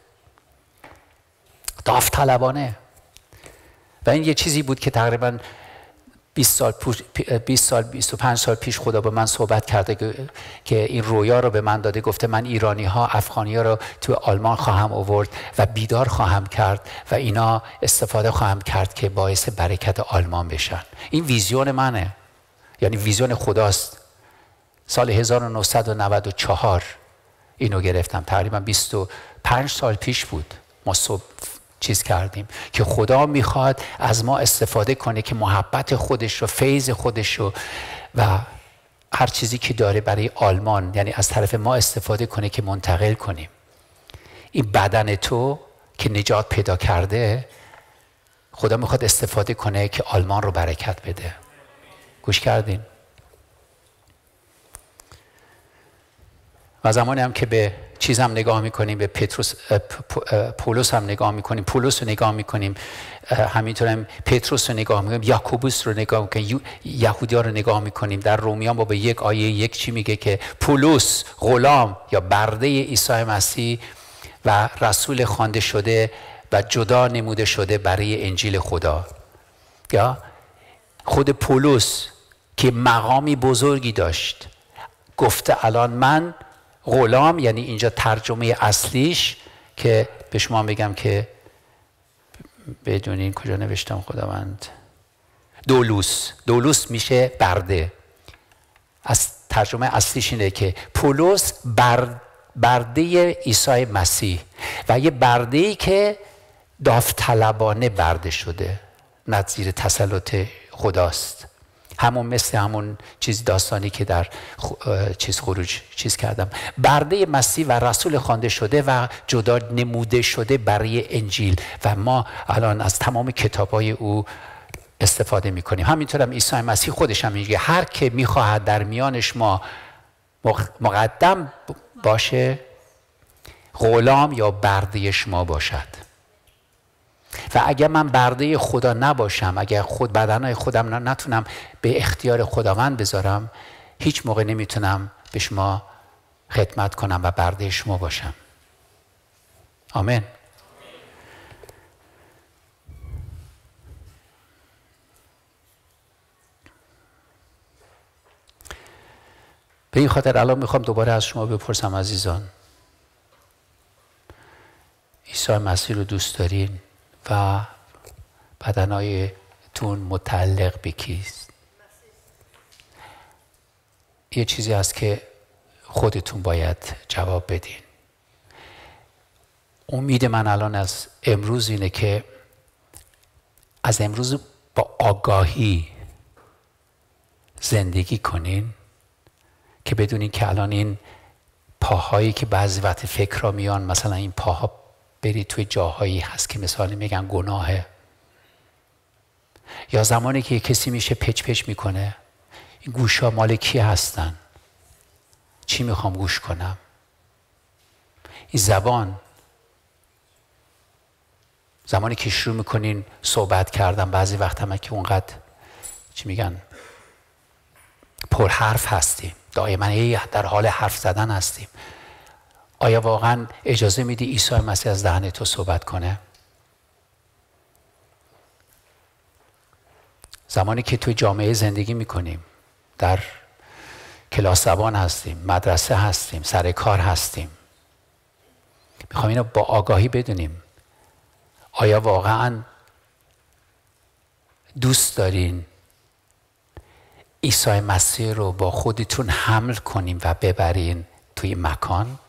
داوطلبانه. و این یه چیزی بود که تقریبا 25 سال پیش خدا با من صحبت کرده که این رویا رو به من داده. گفته من ایرانی ها، افغانی ها رو تو آلمان خواهم آورد و بیدار خواهم کرد و اینا استفاده خواهم کرد که باعث برکت آلمان بشن. این ویزیون منه، یعنی ویزیون خداست. سال 1994 اینو گرفتم، تقریبا 25 سال پیش بود. ما چیز کردیم که خدا میخواد از ما استفاده کنه که محبت خودش رو، فیض خودش رو و هر چیزی که داره برای آلمان، یعنی از طرف ما استفاده کنه که منتقل کنیم. این بدن تو که نجات پیدا کرده، خدا میخواد استفاده کنه که آلمان رو برکت بده. گوش کردین؟ و زمانی هم که به چیز هم نگاه میکنیم، به پولس هم نگاه میکنیم، پولس رو نگاه میکنیم، همینطور هم پتروس رو نگاه میکنیم، یعقوبوس رو نگاه میکنیم، یهودی‌ها رو نگاه میکنیم. در رومیان باب 1 آیه 1 چی میگه؟ که پولس غلام یا برده عیسی مسیح و رسول خوانده شده و جدا نموده شده برای انجیل خدا. یا خود پولس که مقامی بزرگی داشت گفته الان من غلام، یعنی اینجا ترجمه اصلیش که به شما بگم که بدونین کجا نوشتم خداوند، دولوس میشه برده. از ترجمه اصلیش اینه که پولس برده عیسی مسیح و یه برده‌ای که داوطلبانه برده شده، نظیر تسلط خداست. مثل همون چیز داستانی که در خروج کردم. برده مسیح و رسول خوانده شده و جدا نموده شده برای انجیل و ما الان از تمام کتابای او استفاده میکنیم. همینطور هم عیسی مسیح خودش هم میگه هر که میخواهد در میان شما مقدم باشه، غلام یا برده شما باشد. و اگر من برده خدا نباشم، اگر بدنهای خودم نتونم به اختیار خداوند بذارم، هیچ موقع نمیتونم به شما خدمت کنم و برده شما باشم. آمین. به این خاطر الان میخوام دوباره از شما بپرسم عزیزان، عیسی مسیح رو دوست دارین و بدنهایتون متعلق به کیست؟ یه چیزی هست که خودتون باید جواب بدین. امید من الان از امروز اینه که از امروز با آگاهی زندگی کنین که بدونین که الان این پاهایی که بعضی وقت فکر را میان، مثلا این پاها برید توی جاهایی هست که مثلا میگن گناهه، یا زمانی که کسی میشه پچ پچ میکنه، این گوشا مال کی هستن؟ چی میخوام گوش کنم؟ این زمانی که شروع میکنین صحبت کردن، بعضی وقت هم که اونقدر چی میگن پر حرف هستیم، دائما در حال حرف زدن هستیم، آیا واقعا اجازه میدی عیسی مسیح از دهن تو صحبت کنه؟ زمانی که توی جامعه زندگی میکنیم، در کلاس زبان هستیم، مدرسه هستیم، سر کار هستیم، میخوام اینو با آگاهی بدونیم، آیا واقعا دوست دارین عیسی مسیح رو با خودتون حمل کنیم و ببرین توی مکان؟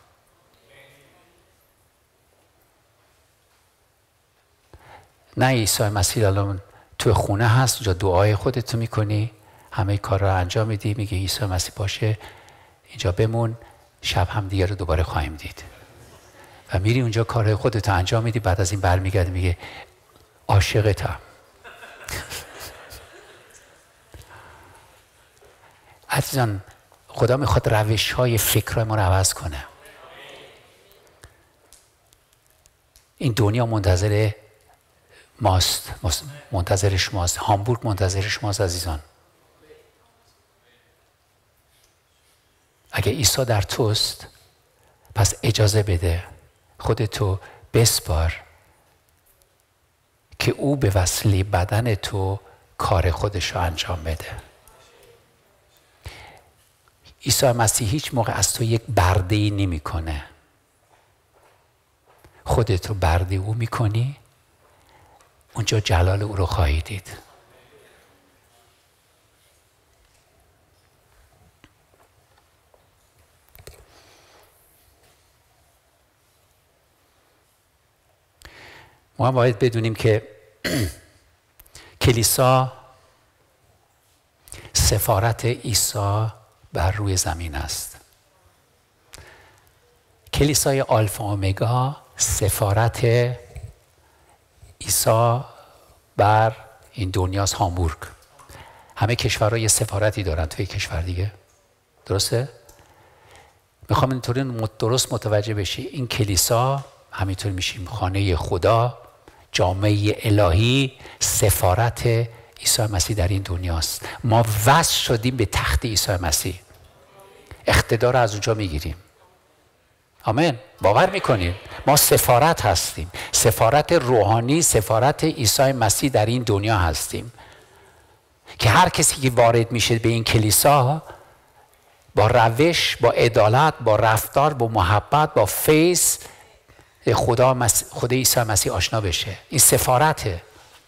نه عیسی مسیح الان توی خونه هست، اونجا دعای خودتو میکنی، همه کار رو انجام میدی، میگه عیسی مسیح باشه اینجا بمون، شب هم دیگه رو دوباره خواهیم دید، و میری اونجا کارهای خودتو انجام میدی، بعد از این برمیگردی میگه عاشقتم. عزیزان، خدا میخواد روش‌های فکرهای ما رو عوض کنه. این دنیا منتظر ماست، منتظر شماست، هامبورگ منتظر شماست عزیزان. اگه عیسی در توست، پس اجازه بده خودتو بسپار که او به وسیله بدن تو کار خودش رو انجام بده. عیسی مسیح هیچ موقع از تو یک برده‌ای نمی‌کنه. خودتو برده او می‌کنی، اونجا جلال او رو خواهی دید. ما باید بدونیم که کلیسا سفارت عیسی بر روی زمین است. کلیسای آلفا اومگا سفارت عیسی بر این دنیاست. هامبورگ، همه کشورها یه سفارتی دارن توی کشور دیگه، درسته؟ میخوام اینطوری درست متوجه بشی، این کلیسا همینطور میشیم خانه خدا، جامعه الهی، سفارت عیسی مسیح در این دنیاست. ما وصل شدیم به تخت عیسی مسیح، اقتدار از اونجا میگیریم. آمین. باور میکنید؟ ما سفارت هستیم، سفارت روحانی، سفارت عیسی مسیح در این دنیا هستیم، که هر کسی که وارد میشه به این کلیسا با روش، با عدالت، با رفتار، با محبت، با فیض خدا عیسی مسیح آشنا بشه. این سفارته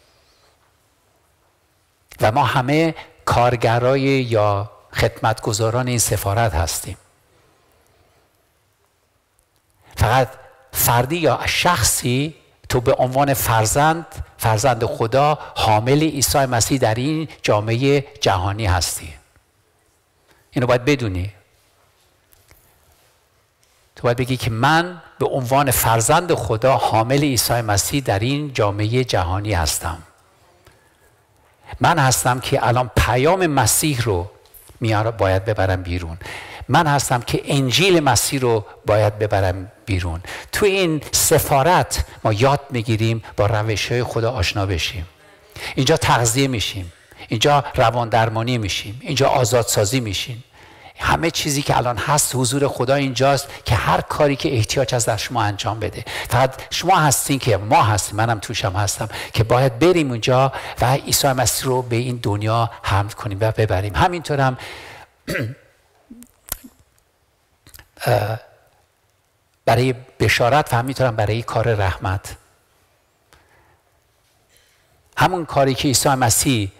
و ما همه کارگرای یا خدمتگزاران این سفارت هستیم. فقط فردی یا شخصی، تو به عنوان فرزند خدا، حامل عیسی مسیح در این جامعه جهانی هستی. اینو باید بدونی. تو باید بگی که من به عنوان فرزند خدا، حامل عیسی مسیح در این جامعه جهانی هستم. من هستم که الان پیام مسیح رو باید ببرم بیرون. من هستم که انجیل مسیح رو باید ببرم بیرون. تو این سفارت ما یاد میگیریم با روش‌های خدا آشنا بشیم. اینجا تغذیه میشیم، اینجا روان درمانی میشیم، اینجا آزادسازی میشیم. همه چیزی که الان هست حضور خدا اینجاست که هر کاری که احتیاج هست در شما انجام بده. فقط شما هستین که ما هستیم، منم توشم هستم که باید بریم اونجا و عیسی مسیح رو به این دنیا حمل کنیم و ببریم. همینطور هم برای بشارت و همینطور هم برای کار رحمت. همون کاری که عیسی مسیح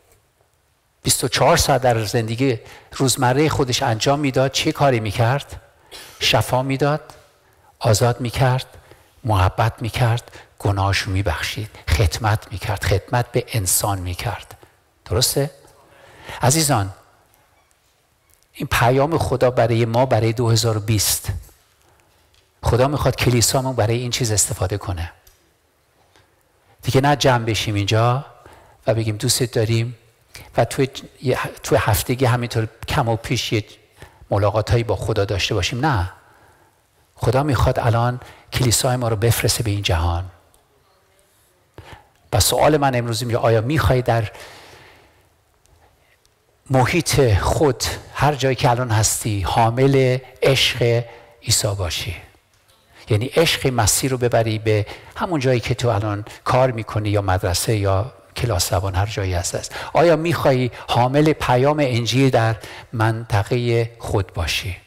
24 ساعت در زندگی روزمره خودش انجام میداد، چه کاری میکرد؟ شفا میداد، آزاد میکرد، محبت میکرد، گناهشو میبخشید، خدمت میکرد، خدمت به انسان میکرد. درسته؟ عزیزان، این پیام خدا برای ما برای 2020. خدا میخواد کلیسامون برای این چیز استفاده کنه. دیگه نه جمع بشیم اینجا و بگیم دوستت داریم و توی هفتگی همینطور کم و پیش یه ملاقاتایی با خدا داشته باشیم. نه، خدا میخواد الان کلیسای ما رو بفرسته به این جهان. و سوال من امروز اینه، آیا میخوای در محیط خود هر جایی که الان هستی حامل عشق عیسی باشی؟ یعنی عشق مسیح رو ببری به همون جایی که تو الان کار میکنی یا مدرسه یا کلاس زبان، هر جایی هست. آیا میخوایی حامل پیام انجیل در منطقه خود باشی؟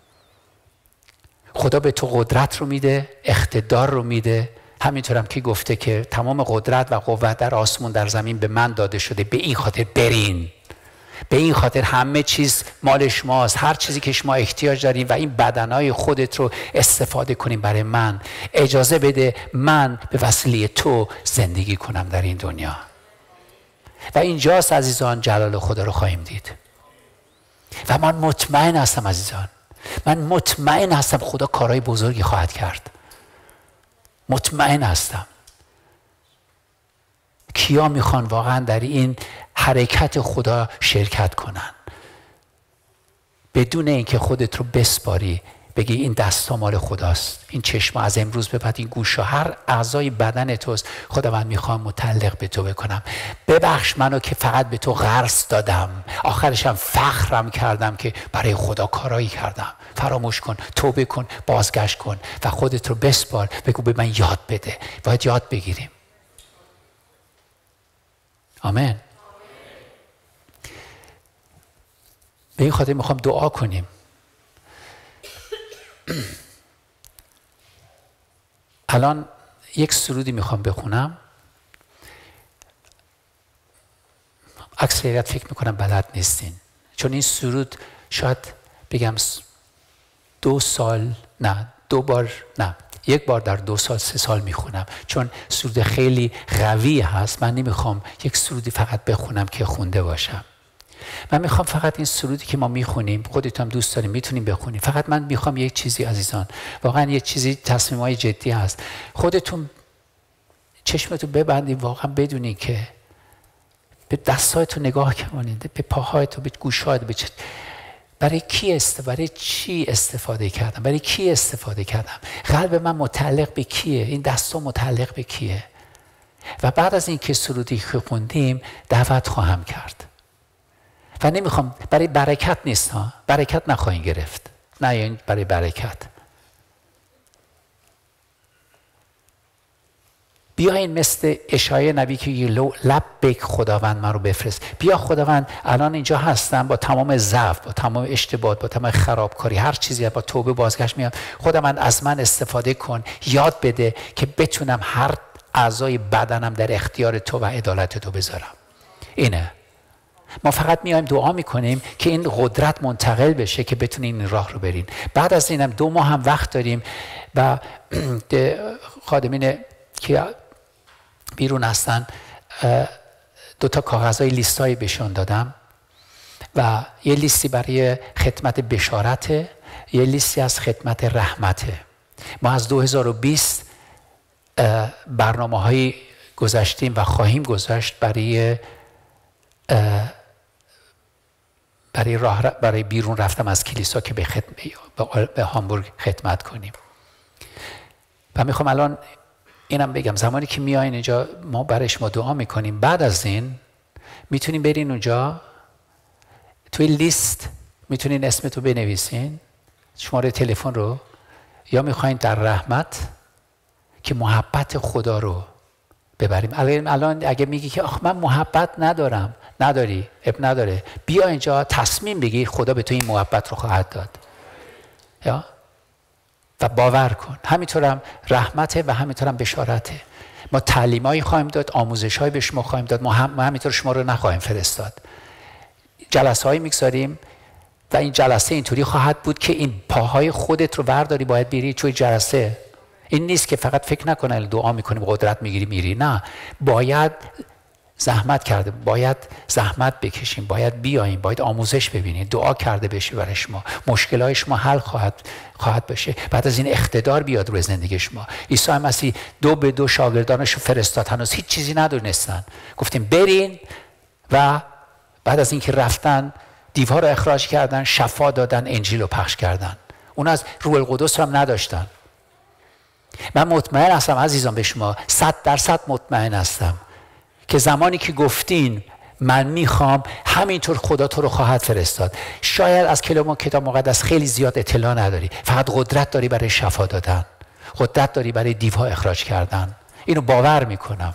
خدا به تو قدرت رو میده، اقتدار رو میده. همینطورم که گفته که تمام قدرت و قوت در آسمون در زمین به من داده شده، به این خاطر برین. به این خاطر همه چیز مال شماست، هر چیزی که شما احتیاج دارین و این بدنهای خودت رو استفاده کنیم برای من. اجازه بده من به وسیله تو زندگی کنم در این دنیا. و اینجاست عزیزان جلال خدا رو خواهیم دید. و من مطمئن هستم عزیزان، من مطمئن هستم خدا کارهای بزرگی خواهد کرد. مطمئن هستم. کیا میخوان واقعا در این حرکت خدا شرکت کنن بدون اینکه خودت رو بسپاری، بگی این دستا مال خداست، این چشم از امروز به بعد، این گوشا، هر اعضای بدن توست. خدا من میخوام متعلق به تو بکنم. ببخش منو که فقط به تو قرض دادم، آخرشم فخرم کردم که برای خدا کارایی کردم. فراموش کن، توبه کن، بازگشت کن و خودت رو بسپار. بگو به من یاد بده. باید یاد بگیریم. آمین. به این خاطر میخوام دعا کنیم. الان یک سرودی میخوام بخونم. اکثریت فکر میکنم بلد نیستین، چون این سرود شاید بگم 2 سال، نه 2 بار، نه 1 بار در 2 سال 3 سال میخونم، چون سرود خیلی قوی هست. من نمیخوام یک سرودی فقط بخونم که خونده باشم. من میخوام فقط این سرودی که ما میخونیم، خودت هم دوست داریم میتونیم بخونیم، فقط من میخوام یک چیزی عزیزان، واقعا یک چیزی، تصمیمای جدی هست. خودتون چشمتون ببندید، واقعا بدونین که به دستایتون نگاه کنید، به پاهایتون، به گوشهایتون، برای چی استفاده کردم؟ برای کی استفاده کردم؟ قلب من متعلق به کیه؟ این دستا متعلق به کیه؟ و بعد از این که سرودی که خوندیم دعوت خواهم کرد. و نمیخوام، برای برکت نیست ها، برکت نخواهیم گرفت، نه یعنی برای برکت. بیاین مثل اشعیا نبی که لبیک خداوند من رو بفرست. بیا خداوند، الان اینجا هستم با تمام ضعف، با تمام اشتباه، با تمام خرابکاری، هر چیزی، با توبه بازگشت میام. خداوند از من استفاده کن، یاد بده که بتونم هر اعضای بدنم در اختیار تو و عدالت تو بذارم. اینه. ما فقط میایم دعا میکنیم که این قدرت منتقل بشه که بتونین این راه رو برین. بعد از اینم 2 ماه هم وقت داریم و خادمین که بیرون هستن 2 تا کاغذهای لیستایی بهشون دادم و یه لیستی برای خدمت بشارته، یه لیستی از خدمت رحمته. ما از 2020 برنامه‌هایی گذاشتیم و خواهیم گذاشت برای بیرون رفتم از کلیسا که به هامبورگ خدمت کنیم. و میخوام الان اینم بگم، زمانی که میایین اینجا ما برای شما دعا میکنیم، بعد از این میتونین برین اونجا توی لیست میتونین اسمتو بنویسین، شماره تلفن رو، یا میخواین در رحمت که محبت خدا رو ببریم. الان اگه میگی که آخ من محبت ندارم، نداری، اب نداره، بیا اینجا تصمیم بگیر خدا به تو این محبت رو خواهد داد. یا و باور کن. همینطورم رحمته و همینطورم بشارته. ما تعلیمایی خواهیم داد، آموزش‌های به شما خواهیم داد، ما همینطور شما رو نخواهیم فرستاد. جلسه‌هایی میگذاریم و این جلسه اینطوری خواهد بود که این پاهای خودت رو برداری باید بری توی جلسه. این نیست که فقط فکر نکنه دعا میکنیم قدرت میگیری میری، نه، باید زحمت کرده، باید زحمت بکشیم، باید بیاییم، باید آموزش ببینیم، دعا کرده بشه برای شما، مشکلات شما حل خواهد بشه. بعد از این اقتدار بیاد روی زندگی شما. عیسی مسیح 2 به 2 شاگردانش رو فرستاد، هنوز هیچ چیزی ندونستن، گفتیم برین، و بعد از اینکه رفتن دیوها رو اخراج کردن، شفا دادن، انجیل رو پخش کردن. اون از روح القدس هم نداشتن. من مطمئن هستم عزیزان به شما 100% مطمئن هستم که زمانی که گفتین من میخوام، همینطور خدا تو رو خواهد فرستاد. شاید از کتاب مقدس خیلی زیاد اطلاع نداری، فقط قدرت داری برای شفا دادن، قدرت داری برای دیوها اخراج کردن. اینو باور میکنم.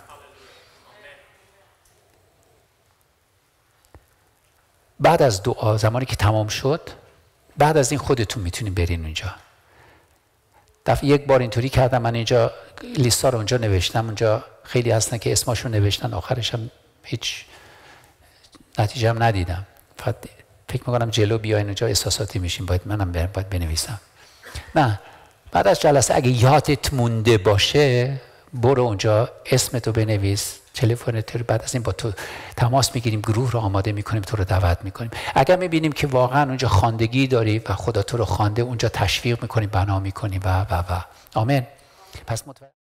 بعد از دعا زمانی که تمام شد، بعد از این خودتون میتونین برین اونجا. یک بار اینطوری کردم، من اینجا لیستا رو اونجا نوشتم، اونجا خیلی هستن که اسمشون نوشتن، آخرش هم هیچ نتیجه هم ندیدم. فقط فکر میکنم جلو بیاین اونجا احساساتی میشیم، منم باید بنویسم. نه، بعد از جلسه اگه یادت مونده باشه برو اونجا اسمتو بنویس، تلفنت رو، بعد از این با تو تماس میگیریم، گروه رو آماده میکنیم، تو رو دعوت میکنیم. اگر میبینیم که واقعا اونجا خواندگی داری و خدا تو رو خوانده، اونجا تشویق میکنیم، بنا میکنیم و آمین. پس